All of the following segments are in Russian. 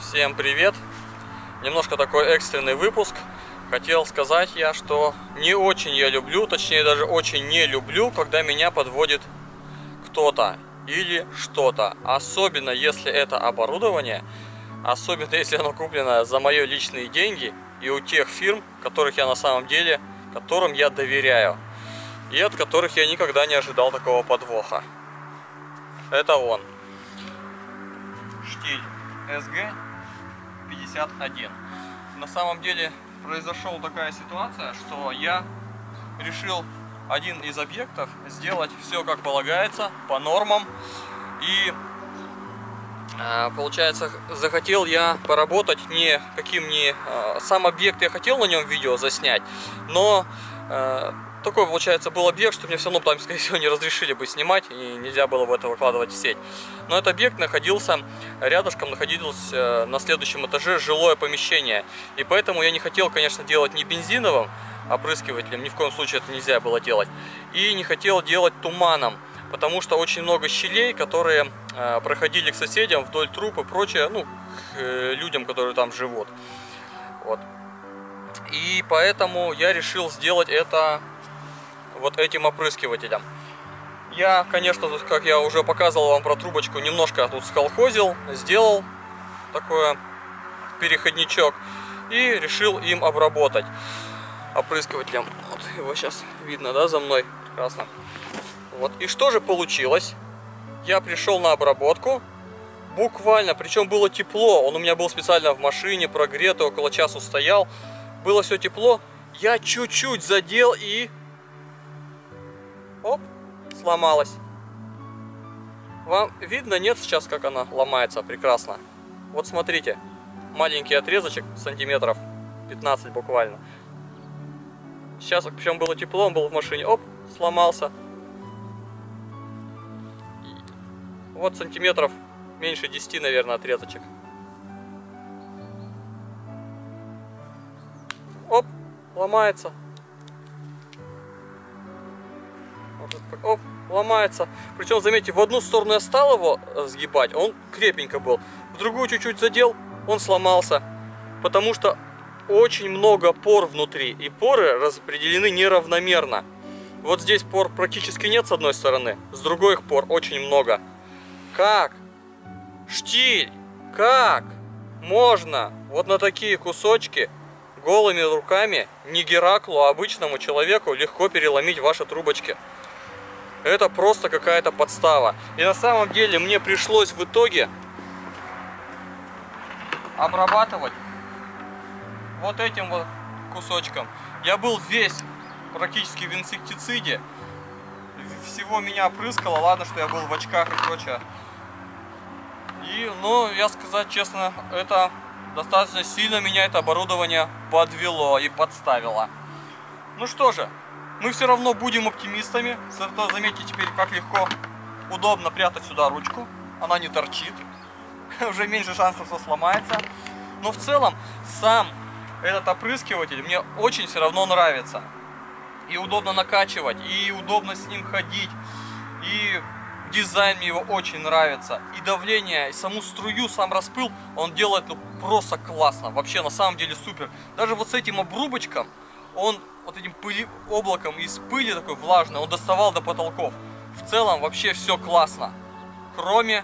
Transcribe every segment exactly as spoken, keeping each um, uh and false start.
Всем привет! Немножко такой экстренный выпуск. Хотел сказать я, что не очень я люблю, точнее даже очень не люблю, когда меня подводит кто-то или что-то. Особенно если это оборудование, особенно если оно куплено за мои личные деньги и у тех фирм, которых я на самом деле, которым я доверяю. И от которых я никогда не ожидал такого подвоха. Это он. Штиль эс гэ пятьдесят один. На самом деле произошла такая ситуация, что я решил один из объектов сделать все как полагается, по нормам. И получается, захотел я поработать не каким ни... Сам объект я хотел на нем видео заснять, но такой, получается, был объект, что мне все равно там, скорее всего, не разрешили бы снимать, и нельзя было бы это выкладывать в сеть. Но этот объект находился, рядышком находилось на следующем этаже жилое помещение. И поэтому я не хотел, конечно, делать не бензиновым опрыскивателем, ни в коем случае это нельзя было делать. И не хотел делать туманом, потому что очень много щелей, которые проходили к соседям вдоль труб и прочее, ну, к людям, которые там живут. Вот. И поэтому я решил сделать это вот этим опрыскивателем. Я, конечно, как я уже показывал вам про трубочку, немножко тут сколхозил, сделал такой переходничок и решил им обработать опрыскивателем. Вот его сейчас видно, да, за мной? Прекрасно. Вот. И что же получилось? Я пришел на обработку, буквально, причем было тепло, он у меня был специально в машине, прогретый, около часу стоял, было все тепло, я чуть-чуть задел и... Оп, сломалась. Вам видно, нет, сейчас как она ломается? Прекрасно. Вот смотрите, маленький отрезочек, сантиметров пятнадцать буквально. Сейчас, причем было тепло, он был в машине, оп, сломался. Вот сантиметров меньше десяти, наверное, отрезочек. Оп, ломается. Оп, ломается. Причем, заметьте, в одну сторону я стал его сгибать, он крепенько был. В другую чуть-чуть задел, он сломался. Потому что очень много пор внутри. И поры распределены неравномерно. Вот здесь пор практически нет с одной стороны. С другой их пор очень много. Как? Штиль! Как? Можно вот на такие кусочки голыми руками, не Гераклу, а обычному человеку легко переломить ваши трубочки. Это просто какая-то подстава. И на самом деле мне пришлось в итоге обрабатывать вот этим вот кусочком. Я был весь практически в инсектициде. Всего меня опрыскало. Ладно, что я был в очках и прочее. И, ну, я сказать честно, это достаточно сильно меня это оборудование подвело и подставило. Ну что же, мы все равно будем оптимистами. Зато заметьте теперь, как легко, удобно прятать сюда ручку. Она не торчит. Уже меньше шансов, что сломается. Но в целом, сам этот опрыскиватель мне очень все равно нравится. И удобно накачивать, и удобно с ним ходить. И дизайн мне его очень нравится. И давление, и саму струю, сам распыл, он делает ну просто классно. Вообще, на самом деле супер. Даже вот с этим обрубочком, он вот этим пыли, облаком из пыли такой влажной, он доставал до потолков. В целом вообще все классно. Кроме,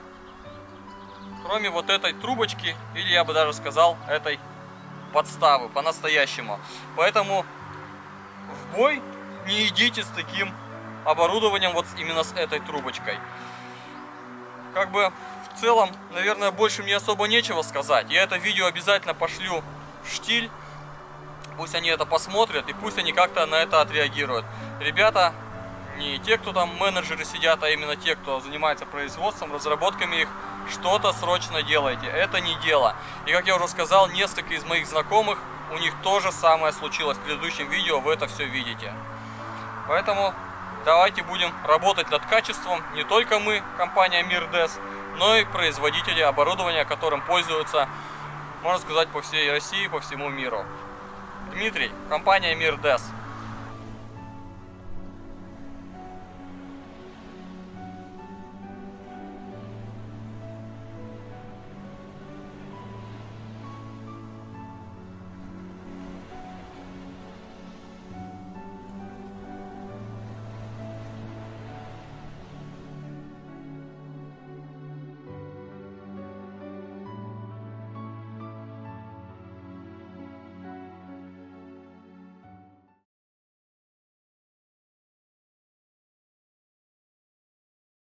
кроме вот этой трубочки, или я бы даже сказал, этой подставы, по-настоящему. Поэтому в бой не идите с таким оборудованием, вот именно с этой трубочкой. Как бы в целом, наверное, больше мне особо нечего сказать. Я это видео обязательно пошлю в Штиль. Пусть они это посмотрят и пусть они как-то на это отреагируют. Ребята, не те, кто там менеджеры сидят, а именно те, кто занимается производством, разработками их, что-то срочно делайте. Это не дело. И как я уже сказал, несколько из моих знакомых, у них то же самое случилось в предыдущем видео, вы это все видите. Поэтому давайте будем работать над качеством. Не только мы, компания Мирдэс, но и производители оборудования, которым пользуются, можно сказать, по всей России, по всему миру. Дмитрий, компания Мирдэс.